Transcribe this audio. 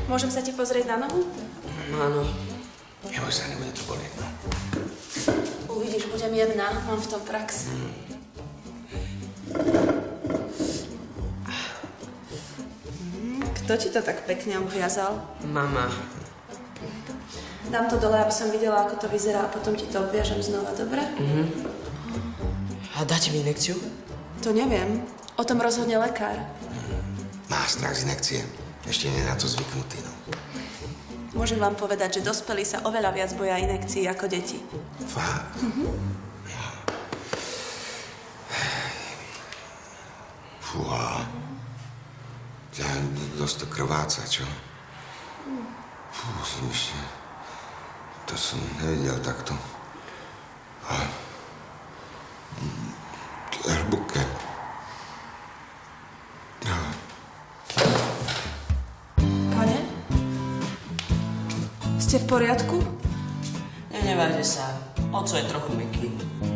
Môžem sa ti pozrieť na nohu? Áno. Neboj sa, nebude to bolieť, no. Uvidíš, budem jemná. Mám v tom prax. Kto ti to tak pekne obviazal? Mama. Dám to dole, aby som videla, ako to vyzerá a potom ti to obviažem znova, dobre? A dáte mi inekciu? To neviem. O tom rozhodne lekár. Má strach z inekcie. Ešte nie je na to zvyknutý, no. Môžem vám povedať, že dospelí sa oveľa viac boja inekcií ako deti. Fakt? Fúha. Ja dosť to krváca, čo? Fú, som ešte... To som nevedel takto. A... To je hlboké. Pane? Ste v poriadku? Nenevážte sa. Oco je trochu mäkký.